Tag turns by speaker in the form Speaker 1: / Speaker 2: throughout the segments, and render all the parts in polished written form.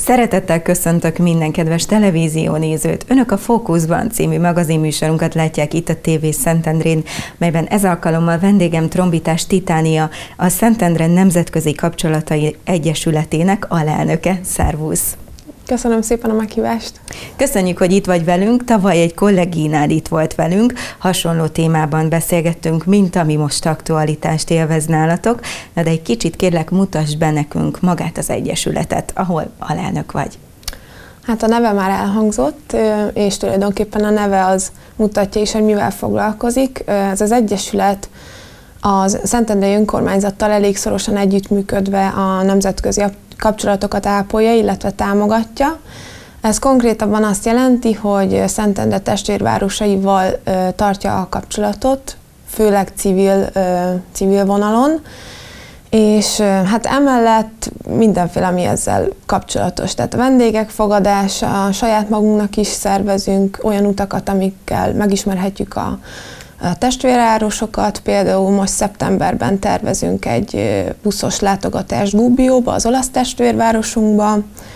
Speaker 1: Szeretettel köszöntök minden kedves televíziónézőt. Önök a Fókuszban című magazinműsorunkat látják itt a TV Szentendrén, melyben ez alkalommal vendégem trombitás Titánia, a Szentendre Nemzetközi Kapcsolatai Egyesületének alelnöke. Szervusz!
Speaker 2: Köszönöm szépen a meghívást!
Speaker 1: Köszönjük, hogy itt vagy velünk. Tavaly egy kolléginál itt volt velünk, hasonló témában beszélgettünk, mint ami most aktualitást élvez nálatok. Na de egy kicsit kérlek, mutasd be nekünk magát az egyesületet, ahol alelnök vagy.
Speaker 2: Hát a neve már elhangzott, és tulajdonképpen a neve az mutatja is, hogy mivel foglalkozik. Ez az egyesület a Szentendrei Önkormányzattal elég szorosan együttműködve a nemzetközi kapcsolatokat ápolja, illetve támogatja. Ez konkrétabban azt jelenti, hogy Szentendre testvérvárosaival tartja a kapcsolatot, főleg civil vonalon, és hát emellett mindenféle, ami ezzel kapcsolatos. Tehát a vendégek fogadása, saját magunknak is szervezünk olyan utakat, amikkel megismerhetjük a testvérvárosokat. Például most szeptemberben tervezünk egy buszos látogatást Gubbioba, az olasz testvérvárosunkba.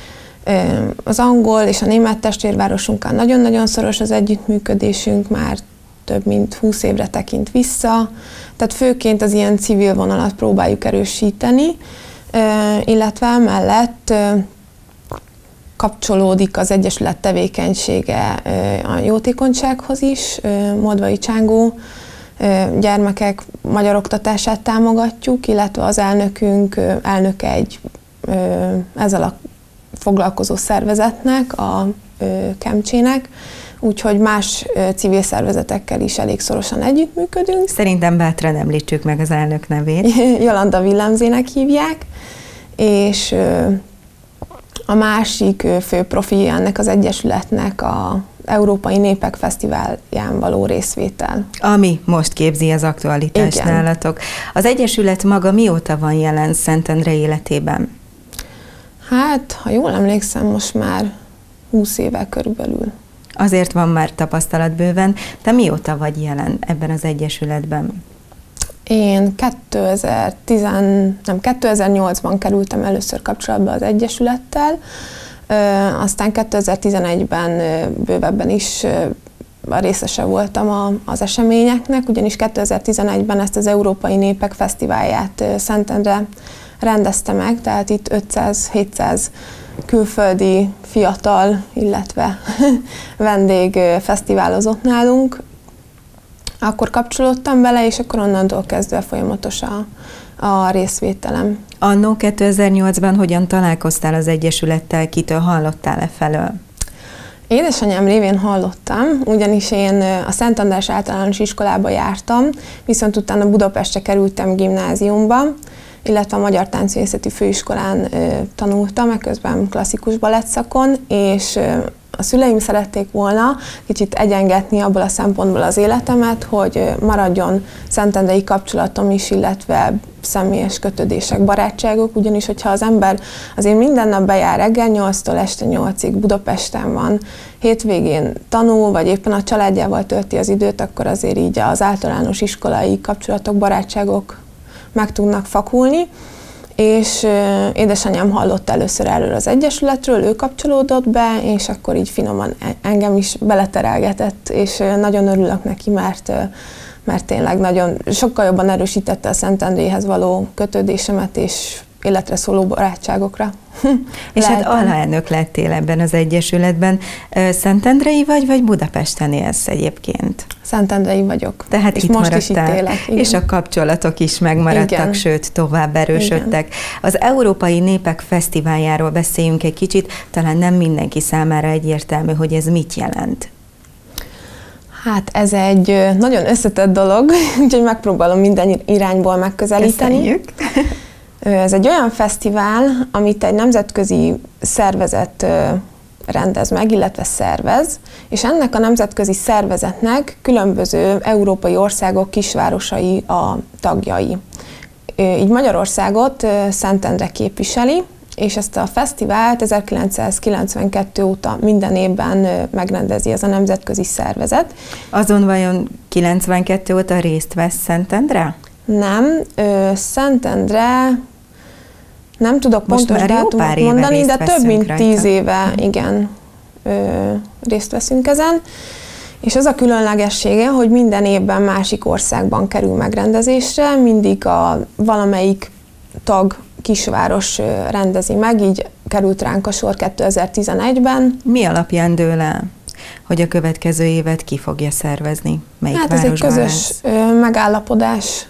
Speaker 2: Az angol és a német testvérvárosunkkal nagyon-nagyon szoros az együttműködésünk, már több mint 20 évre tekint vissza. Tehát főként az ilyen civil vonalat próbáljuk erősíteni, illetve emellett kapcsolódik az egyesület tevékenysége a jótékonysághoz is. Moldvai Csángó gyermekek magyar oktatását támogatjuk, illetve az elnöke egy ezzel a foglalkozó szervezetnek, a Kemcsének, úgyhogy más civil szervezetekkel is elég szorosan együttműködünk.
Speaker 1: Szerintem bátran említsük meg az elnök nevét.
Speaker 2: Jolanda Villemzének hívják, és a másik fő profilja ennek az egyesületnek a Európai Népek Fesztiválján való részvétel.
Speaker 1: Ami most képzi az aktualitást. Igen. Nálatok. Az egyesület maga mióta van jelen Szentendre életében?
Speaker 2: Hát, ha jól emlékszem, most már 20 éve körülbelül.
Speaker 1: Azért van már tapasztalat bőven. Te mióta vagy jelen ebben az egyesületben?
Speaker 2: Én 2008-ban kerültem először kapcsolatba az egyesülettel, aztán 2011-ben bővebben is a részese voltam az eseményeknek, ugyanis 2011-ben ezt az Európai Népek Fesztiválját Szentendre rendezte meg, tehát itt 500-700 külföldi fiatal, illetve vendég fesztiválozott nálunk. Akkor kapcsolódtam bele, és akkor onnantól kezdve folyamatos a részvételem.
Speaker 1: Annó 2008-ban hogyan találkoztál az egyesülettel, kitől hallottál felől?
Speaker 2: Édesanyám révén hallottam, ugyanis én a Szent András Általános Iskolába jártam, viszont utána Budapestre kerültem gimnáziumba, illetve a Magyar Táncművészeti Főiskolán tanultam, eközben klasszikus balettszakon, és a szüleim szerették volna kicsit egyengetni abból a szempontból az életemet, hogy maradjon szentendrei kapcsolatom is, illetve személyes kötődések, barátságok, ugyanis hogyha az ember azért minden nap bejár reggel 8-tól este 8-ig, Budapesten van, hétvégén tanul, vagy éppen a családjával tölti az időt, akkor azért így az általános iskolai kapcsolatok, barátságok meg tudnak fakulni. És édesanyám hallott először erről az egyesületről, ő kapcsolódott be, és akkor így finoman engem is beleterelgetett, és nagyon örülök neki, mert tényleg nagyon sokkal jobban erősítette a Szentendréhez való kötődésemet, és életre szóló barátságokra.
Speaker 1: És hát alelnök lettél ebben az egyesületben. Szentendrei vagy Budapesten élsz egyébként?
Speaker 2: Szentendrei vagyok.
Speaker 1: Tehát
Speaker 2: és
Speaker 1: itt
Speaker 2: most
Speaker 1: maradtál,
Speaker 2: is itt élek. Igen.
Speaker 1: És a kapcsolatok is megmaradtak, igen. Sőt, tovább erősödtek. Igen. Az Európai Népek Fesztiváljáról beszéljünk egy kicsit, talán nem mindenki számára egyértelmű, hogy ez mit jelent.
Speaker 2: Hát ez egy nagyon összetett dolog, úgyhogy megpróbálom minden irányból megközelíteni.
Speaker 1: Köszönjük.
Speaker 2: Ez egy olyan fesztivál, amit egy nemzetközi szervezet rendez meg, illetve szervez, és ennek a nemzetközi szervezetnek különböző európai országok kisvárosai a tagjai. Így Magyarországot Szentendre képviseli, és ezt a fesztivált 1992 óta minden évben megrendezi ez a nemzetközi szervezet.
Speaker 1: Azon vajon 92 óta részt vesz Szentendre?
Speaker 2: Nem, Szentendre Nem tudok pontos dátumot mondani, de több mint 10 éve, igen, részt veszünk ezen. És az a különlegessége, hogy minden évben másik országban kerül megrendezésre, mindig valamelyik tag kisváros rendezi meg, így került ránk a sor 2011-ben.
Speaker 1: Mi alapján dől el, hogy a következő évet ki fogja szervezni? Melyik
Speaker 2: hát ez egy közös megállapodás.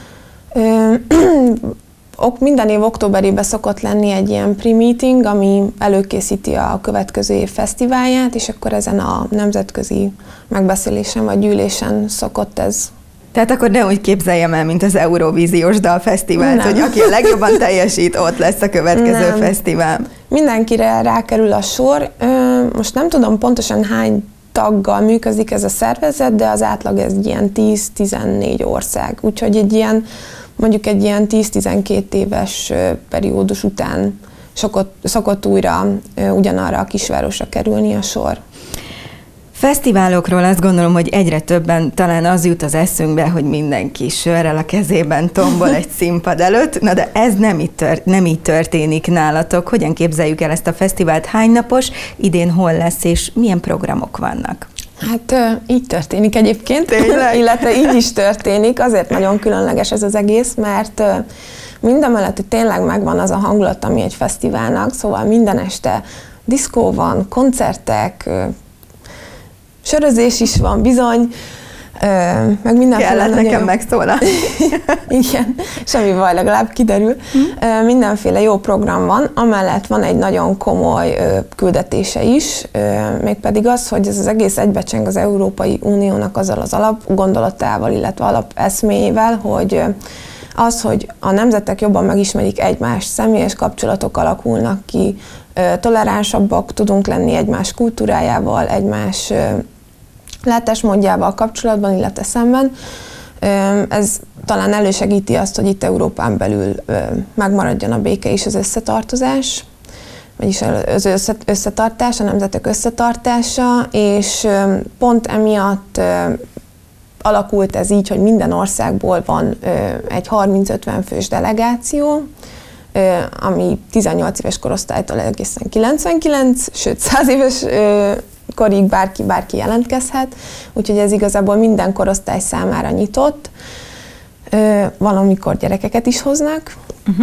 Speaker 2: Minden év októberében szokott lenni egy ilyen pre-meeting, ami előkészíti a következő év fesztiválját, és akkor ezen a nemzetközi megbeszélésen vagy gyűlésen szokott ez.
Speaker 1: Tehát akkor ne úgy képzeljem el, mint az Eurovíziós Dalfesztivált, hogy aki a legjobban teljesít, ott lesz a következő fesztivál.
Speaker 2: Mindenkire rákerül a sor. Most nem tudom pontosan hány taggal működik ez a szervezet, de az átlag ez ilyen 10-14 ország. Úgyhogy mondjuk egy ilyen 10-12 éves periódus után szokott újra ugyanarra a kisvárosra kerülni a sor.
Speaker 1: Fesztiválokról azt gondolom, hogy egyre többen talán az jut az eszünkbe, hogy mindenki sörrel a kezében tombol egy színpad előtt, na de ez nem így történik nálatok. Hogyan képzeljük el ezt a fesztivált? Hány napos, idén hol lesz, és milyen programok vannak?
Speaker 2: Hát így történik egyébként, illetve így is történik, azért nagyon különleges ez az egész, mert mindamellett, hogy tényleg megvan az a hangulat, ami egy fesztiválnak, szóval minden este diszkó van, koncertek, sörözés is van bizony, meg mindenféle...
Speaker 1: Kellett nekem megszólalni.
Speaker 2: Igen, semmi baj, legalább kiderül. Mindenféle jó program van, amellett van egy nagyon komoly küldetése is, mégpedig az, hogy ez az egész egybecseng az Európai Uniónak azzal az alapgondolatával, illetve alapeszméjével, hogy az, hogy a nemzetek jobban megismerik egymást, személyes kapcsolatok alakulnak ki, toleránsabbak tudunk lenni egymás kultúrájával, egymás látásmódjával kapcsolatban, illetve szemben. Ez talán elősegíti azt, hogy itt Európán belül megmaradjon a béke és az összetartozás, vagyis az összetartás, a nemzetek összetartása, és pont emiatt alakult ez így, hogy minden országból van egy 30-50 fős delegáció, ami 18 éves korosztálytól egészen 99, sőt 100 éves korig bárki jelentkezhet, úgyhogy ez igazából minden korosztály számára nyitott. Valamikor gyerekeket is hoznak.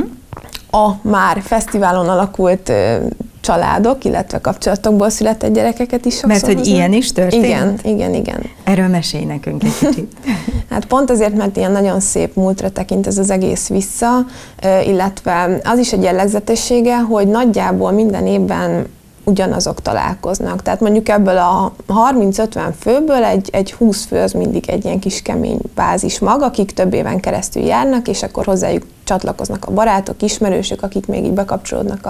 Speaker 2: A már fesztiválon alakult családok, illetve kapcsolatokból született gyerekeket is sokszor
Speaker 1: Mert hogy hoznak. Ilyen is történt?
Speaker 2: Igen.
Speaker 1: Erről mesélj nekünk egy kicsit.
Speaker 2: Hát pont azért, mert ilyen nagyon szép múltra tekint ez az egész vissza, illetve az is egy jellegzetessége, hogy nagyjából minden évben ugyanazok találkoznak. Tehát mondjuk ebből a 30-50 főből egy 20 fő az mindig egy ilyen kis kemény bázis mag, akik több éven keresztül járnak, és akkor hozzájuk csatlakoznak a barátok, ismerősök, akik még így bekapcsolódnak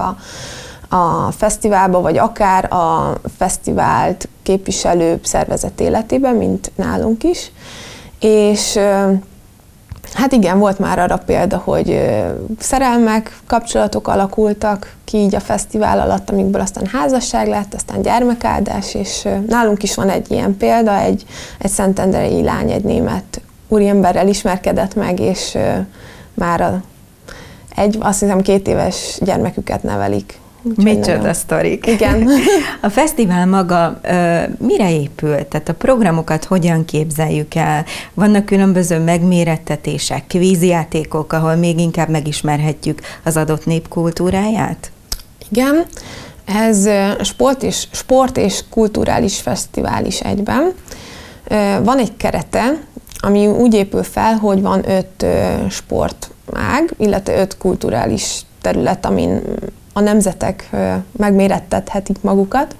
Speaker 2: a fesztiválba, vagy akár a fesztivált képviselő szervezet életében, mint nálunk is. És hát igen, volt már arra példa, hogy szerelmek, kapcsolatok alakultak ki így a fesztivál alatt, amikből aztán házasság lett, aztán gyermekáldás, és nálunk is van egy ilyen példa, egy szentendrei lány, egy német úriemberrel ismerkedett meg, és már azt hiszem 2 éves gyermeküket nevelik.
Speaker 1: Micsoda sztorik.
Speaker 2: Igen.
Speaker 1: A fesztivál maga mire épül? Tehát a programokat hogyan képzeljük el? Vannak különböző megmérettetések, kvízjátékok, ahol még inkább megismerhetjük az adott nép kultúráját?
Speaker 2: Igen. Ez sport és kulturális fesztivál is egyben. Van egy kerete, ami úgy épül fel, hogy van 5 sportág, illetve 5 kulturális terület, amin a nemzetek megmérettethetik magukat.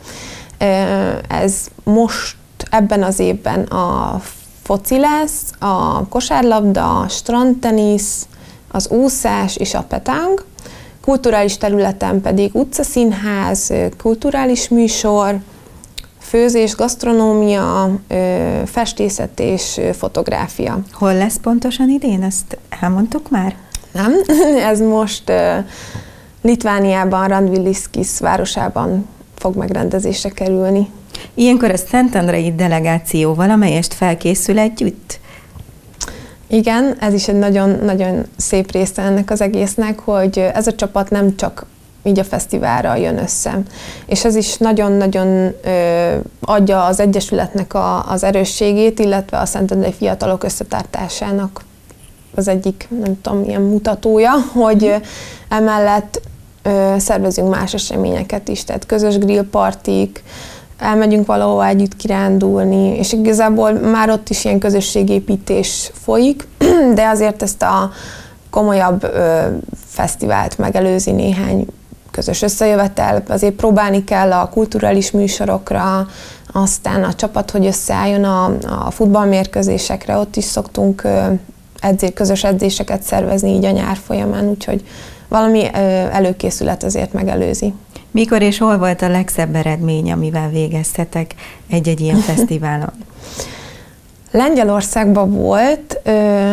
Speaker 2: Ez most ebben az évben a foci lesz, a kosárlabda, a strandtenisz, az úszás és a petáng. Kulturális területen pedig utcaszínház, kulturális műsor, főzés, gasztronómia, festészet és fotográfia.
Speaker 1: Hol lesz pontosan idén? Ezt elmondtuk már?
Speaker 2: Nem, ez most Litvániában, Radviliškis városában fog megrendezésre kerülni.
Speaker 1: Ilyenkor a szentendrei delegáció valamelyest felkészül együtt?
Speaker 2: Igen, ez is egy nagyon-nagyon szép része ennek az egésznek, hogy ez a csapat nem csak így a fesztiválra jön össze. És ez is nagyon-nagyon adja az Egyesületnek az erősségét, illetve a Szentendrei fiatalok összetartásának az egyik, nem tudom, ilyen mutatója, hogy emellett szervezünk más eseményeket is, tehát közös grillpartik, elmegyünk valahova együtt kirándulni, és igazából már ott is ilyen közösségépítés folyik, de azért ezt a komolyabb fesztivált megelőzi néhány közös összejövetel, azért próbálni kell a kulturális műsorokra, aztán a csapat, hogy összeálljon a futballmérkőzésekre, ott is szoktunk közös edzéseket szervezni így a nyár folyamán, úgyhogy valami előkészület azért megelőzi.
Speaker 1: Mikor és hol volt a legszebb eredmény, amivel végeztetek egy-egy ilyen fesztiválon?
Speaker 2: Lengyelországban volt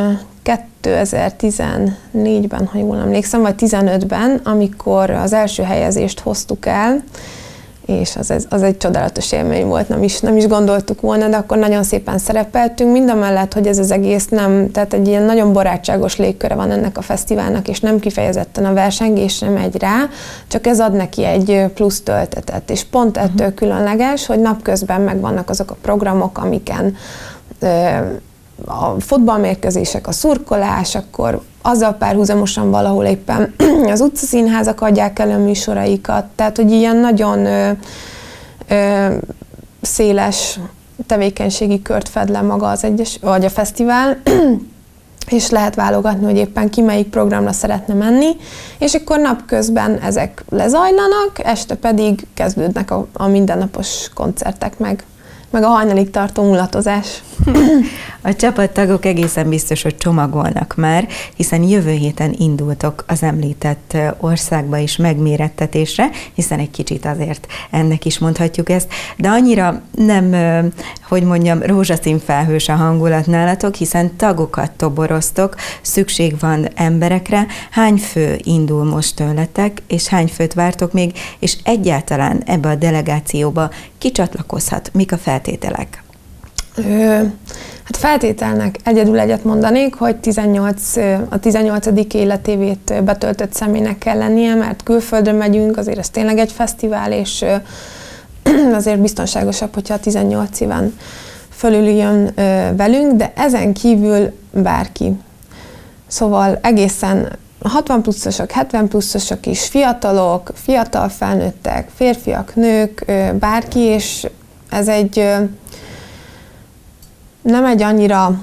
Speaker 2: 2014-ben, ha jól emlékszem, vagy 15-ben, amikor az első helyezést hoztuk el, és az egy csodálatos élmény volt, nem is gondoltuk volna, de akkor nagyon szépen szerepeltünk, mindamellett, hogy ez az egész nem, tehát egy ilyen nagyon barátságos légköre van ennek a fesztiválnak, és nem kifejezetten a versengésre megy rá, csak ez ad neki egy plusz töltetet, és pont ettől különleges, hogy napközben megvannak azok a programok, amiken a futballmérkőzések, a szurkolás, akkor azzal párhuzamosan valahol éppen az utcaszínházak adják elő műsoraikat, tehát hogy ilyen nagyon széles tevékenységi kört fed le maga vagy a fesztivál, és lehet válogatni, hogy éppen ki melyik programra szeretne menni, és akkor napközben ezek lezajlanak, este pedig kezdődnek a mindennapos koncertek meg a hajnalig tartó mulatozás.
Speaker 1: A csapattagok egészen biztos, hogy csomagolnak már, hiszen jövő héten indultok az említett országba is megmérettetésre, hiszen egy kicsit azért ennek is mondhatjuk ezt, de annyira nem, hogy mondjam, rózsaszín felhős a hangulat nálatok, hiszen tagokat toboroztok, szükség van emberekre. Hány fő indul most tőletek, és hány főt vártok még, és egyáltalán ebbe a delegációba ki csatlakozhat? Mik a feltételek?
Speaker 2: Hát feltételnek egyedül egyet mondanék, hogy a 18. életévét betöltött személynek kell lennie, mert külföldre megyünk, azért ez tényleg egy fesztivál, és azért biztonságosabb, hogyha a 18 éven fölül jön velünk, de ezen kívül bárki. Szóval egészen 60 pluszosok, 70 pluszosok is, fiatalok, fiatal felnőttek, férfiak, nők, bárki, és ez nem egy annyira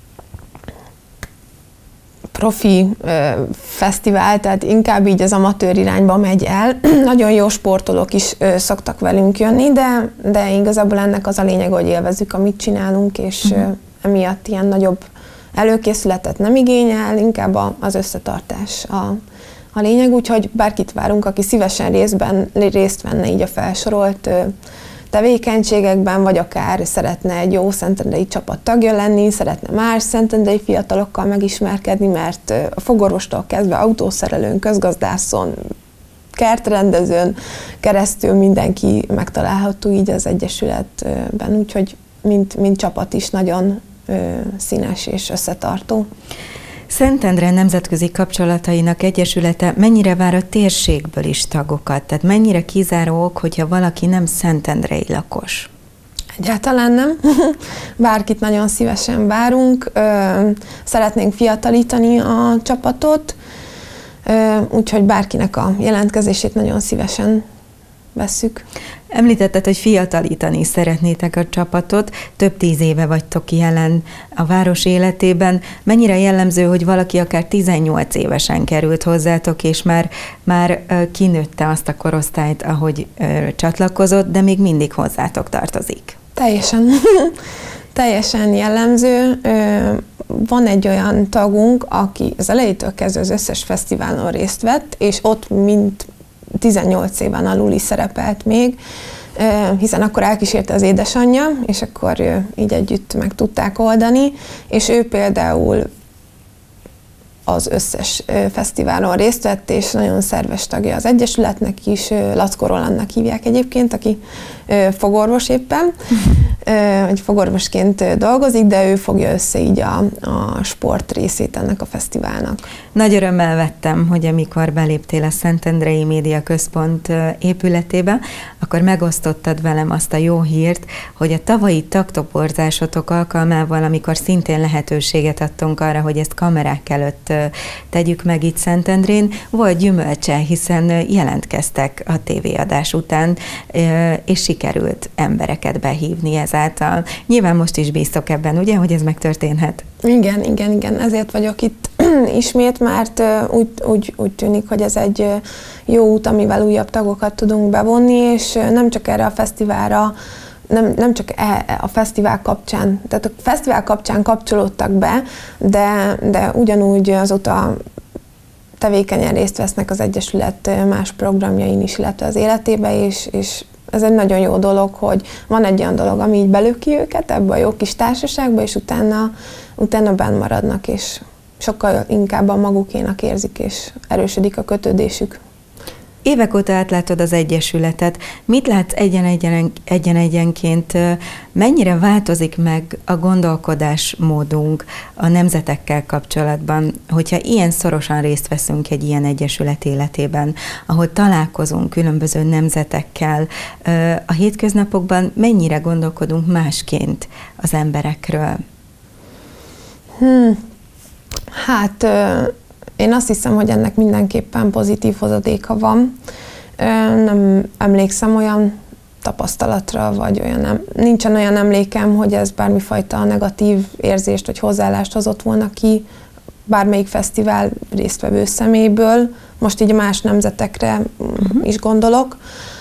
Speaker 2: profi fesztivál, tehát inkább így az amatőr irányba megy el. Nagyon jó sportolók is szoktak velünk jönni, de igazából ennek az a lényeg, hogy élvezzük, amit csinálunk, és emiatt ilyen nagyobb előkészületet nem igényel, inkább az összetartás a lényeg, úgyhogy bárkit várunk, aki szívesen részt venne így a felsorolt tevékenységekben, vagy akár szeretne egy jó szentendrei csapat tagja lenni, szeretne más szentendrei fiatalokkal megismerkedni, mert a fogorvostól kezdve autószerelőn, közgazdászon, kertrendezőn keresztül mindenki megtalálható így az Egyesületben, úgyhogy mint csapat is nagyon színes és összetartó.
Speaker 1: Szentendre Nemzetközi Kapcsolatainak Egyesülete mennyire vár a térségből is tagokat? Tehát mennyire kizáró ok, hogyha valaki nem szentendrei lakos?
Speaker 2: Egyáltalán nem. Bárkit nagyon szívesen várunk. Szeretnénk fiatalítani a csapatot, úgyhogy bárkinek a jelentkezését nagyon szívesen vesszük.
Speaker 1: Említetted, hogy fiatalítani szeretnétek a csapatot, több 10 éve vagytok jelen a város életében. Mennyire jellemző, hogy valaki akár 18 évesen került hozzátok, és már kinőtte azt a korosztályt, ahogy csatlakozott, de még mindig hozzátok tartozik?
Speaker 2: Teljesen jellemző. Van egy olyan tagunk, aki az elejétől kezdve az összes fesztiválon részt vett, és ott mint 18 éven alul is szerepelt még, hiszen akkor elkísérte az édesanyja, és akkor így együtt meg tudták oldani, és ő például az összes fesztiválon részt vett, és nagyon szerves tagja az Egyesületnek is, Lackó Rolandnak hívják egyébként, aki fogorvos éppen, vagy fogorvosként dolgozik, de ő fogja össze így a sport részét ennek a fesztiválnak.
Speaker 1: Nagy örömmel vettem, hogy amikor beléptél a Szentendrei Média Központ épületébe, akkor megosztottad velem azt a jó hírt, hogy a tavalyi tagtoborzásotok alkalmával, amikor szintén lehetőséget adtunk arra, hogy ezt kamerák előtt tegyük meg itt Szentendrén, volt gyümölcse, hiszen jelentkeztek a tévéadás után, és sikerült embereket behívni ezáltal. Nyilván most is bíztok ebben, ugye, hogy ez megtörténhet?
Speaker 2: Igen. Ezért vagyok itt ismét, mert úgy tűnik, hogy ez egy jó út, amivel újabb tagokat tudunk bevonni, és nem csak erre a fesztiválra, nem csak a fesztivál kapcsán, tehát a fesztivál kapcsán kapcsolódtak be, de ugyanúgy azóta tevékenyen részt vesznek az Egyesület más programjain is, illetve az életébe, és ez egy nagyon jó dolog, hogy van egy olyan dolog, ami így belöki őket ebbe a jó kis társaságba, és utána benn maradnak, és sokkal inkább a magukénak érzik, és erősödik a kötődésük.
Speaker 1: Évek óta átlátod az Egyesületet. Mit látsz egyen-egyenként? Mennyire változik meg a gondolkodásmódunk a nemzetekkel kapcsolatban, hogyha ilyen szorosan részt veszünk egy ilyen egyesület életében, ahol találkozunk különböző nemzetekkel, a hétköznapokban mennyire gondolkodunk másként az emberekről?
Speaker 2: Hát én azt hiszem, hogy ennek mindenképpen pozitív hozadéka van. Nem emlékszem olyan tapasztalatra, vagy nincsen olyan emlékem, hogy ez bármifajta negatív érzést vagy hozzáállást hozott volna ki bármelyik fesztivál résztvevő személyből. Most így más nemzetekre is gondolok.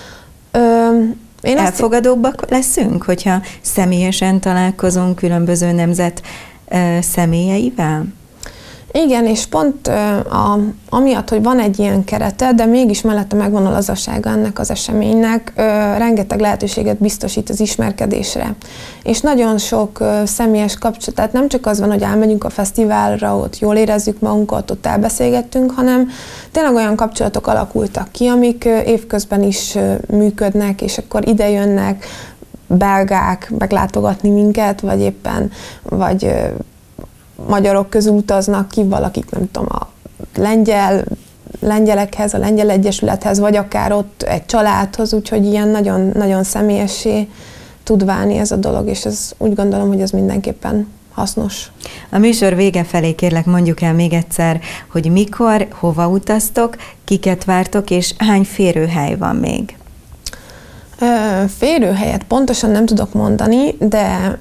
Speaker 1: Elfogadóbbak leszünk, hogyha személyesen találkozunk különböző nemzet személyeivel?
Speaker 2: Igen, és pont amiatt, hogy van egy ilyen kerete, de mégis mellette megvan a lazasága ennek az eseménynek, rengeteg lehetőséget biztosít az ismerkedésre. És nagyon sok személyes kapcsolat, tehát nem csak az van, hogy elmegyünk a fesztiválra, ott jól érezzük magunkat, ott elbeszélgettünk, hanem tényleg olyan kapcsolatok alakultak ki, amik évközben is működnek, és akkor ide jönnek belgák meglátogatni minket, vagy éppen, magyarok közül utaznak ki valakik, nem tudom, a lengyelekhez, a Lengyel Egyesülethez, vagy akár ott egy családhoz, úgyhogy ilyen nagyon, nagyon személyessé tud válni ez a dolog, és ez, úgy gondolom, hogy ez mindenképpen hasznos.
Speaker 1: A műsor vége felé kérlek mondjuk el még egyszer, hogy mikor, hova utaztok, kiket vártok, és hány férőhely van még?
Speaker 2: Férőhelyet pontosan nem tudok mondani, de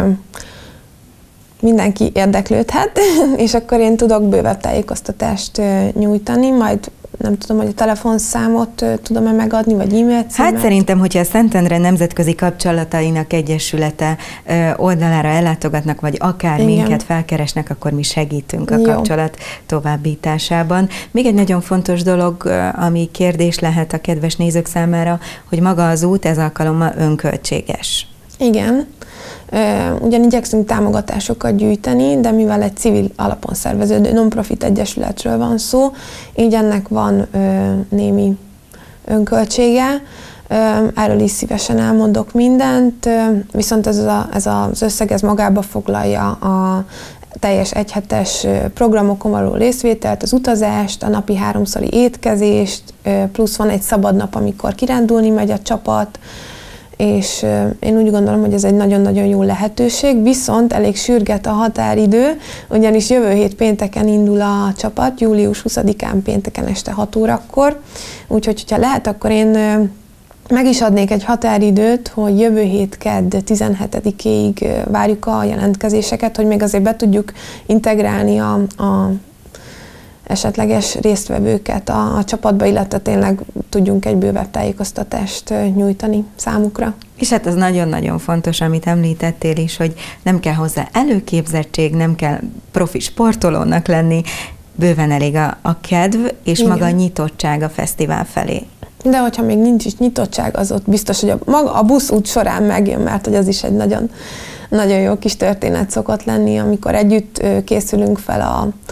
Speaker 2: mindenki érdeklődhet, és akkor én tudok bővebb tájékoztatást nyújtani, majd nem tudom, hogy a telefonszámot tudom-e megadni, vagy e-mail címet.
Speaker 1: Hát szerintem, hogyha a Szentendre Nemzetközi Kapcsolatainak Egyesülete oldalára ellátogatnak, vagy akár minket felkeresnek, akkor mi segítünk a kapcsolat továbbításában. Még egy nagyon fontos dolog, ami kérdés lehet a kedves nézők számára, hogy maga az út ez alkalommal önköltséges.
Speaker 2: Igen. Ugyan igyekszünk támogatásokat gyűjteni, de mivel egy civil alapon szerveződő non-profit egyesületről van szó, így ennek van némi önköltsége. Erről is szívesen elmondok mindent, viszont ez az összeg ez magába foglalja a teljes egyhetes programokon való részvételt, az utazást, a napi 3-szori étkezést, plusz van egy szabad nap, amikor kirándulni megy a csapat, és én úgy gondolom, hogy ez egy nagyon-nagyon jó lehetőség, viszont elég sürget a határidő, ugyanis jövő hét pénteken indul a csapat, július 20-án pénteken este 6 órakor, úgyhogy ha lehet, akkor én meg is adnék egy határidőt, hogy jövő hét kedd 17-ig várjuk a jelentkezéseket, hogy még azért be tudjuk integrálni a esetleges résztvevőket a csapatba, illetve tényleg tudjunk egy bővebb tájékoztatást nyújtani számukra.
Speaker 1: És hát az nagyon-nagyon fontos, amit említettél is, hogy nem kell hozzá előképzettség, nem kell profi sportolónak lenni, bőven elég a kedv és maga a nyitottság a fesztivál felé.
Speaker 2: De hogyha még nincs is nyitottság, az ott biztos, hogy a buszút során megjön, mert hogy az is egy nagyon, nagyon jó kis történet szokott lenni, amikor együtt készülünk fel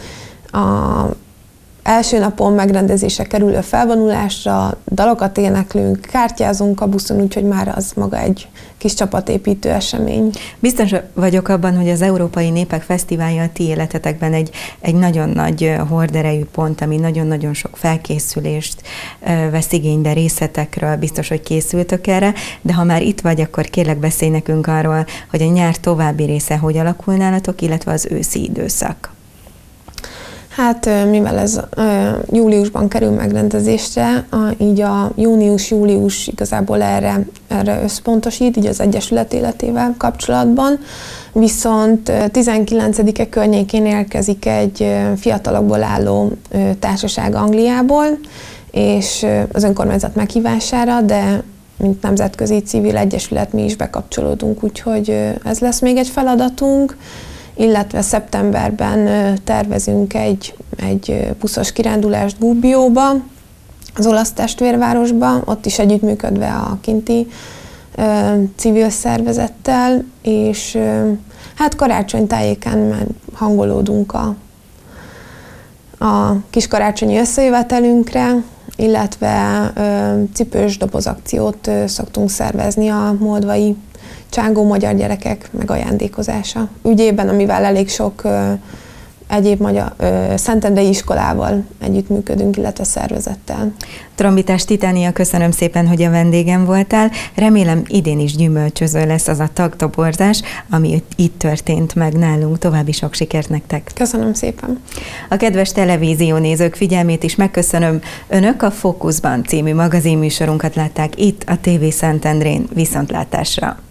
Speaker 2: Első napon megrendezésre kerülő felvonulásra dalokat éneklünk, kártyázunk a buszon, úgyhogy már az maga egy kis csapatépítő esemény.
Speaker 1: Biztos vagyok abban, hogy az Európai Népek Fesztiválja a ti életetekben egy nagyon nagy horderejű pont, ami nagyon-nagyon sok felkészülést vesz igénybe részletekről, biztos, hogy készültök erre, de ha már itt vagy, akkor kérlek beszélj nekünk arról, hogy a nyár további része hogy alakul nálatok, illetve az őszi időszak.
Speaker 2: Hát mivel ez júliusban kerül megrendezésre, így a június-július igazából erre összpontosít, így az Egyesület életével kapcsolatban, viszont 19-e környékén érkezik egy fiatalokból álló társaság Angliából, és az önkormányzat meghívására, de mint nemzetközi civil egyesület mi is bekapcsolódunk, úgyhogy ez lesz még egy feladatunk, illetve szeptemberben tervezünk egy buszos kirándulást Gubbioba, az olasz testvérvárosba, ott is együttműködve a kinti civil szervezettel, és hát karácsony tájékán már hangolódunk a kis karácsonyi összejövetelünkre, illetve cipős dobozakciót szoktunk szervezni a moldvai csángó magyar gyerekek megajándékozása ügyében, amivel elég sok egyéb szentendrei iskolával együttműködünk, illetve szervezettel.
Speaker 1: Trombitás Titánia, köszönöm szépen, hogy a vendégem voltál. Remélem idén is gyümölcsöző lesz az a tagtoborzás, ami itt történt meg nálunk. További sok sikert nektek.
Speaker 2: Köszönöm szépen.
Speaker 1: A kedves televíziónézők figyelmét is megköszönöm. Önök a Fókuszban című magazinműsorunkat látták itt a TV Szentendrén. Viszontlátásra!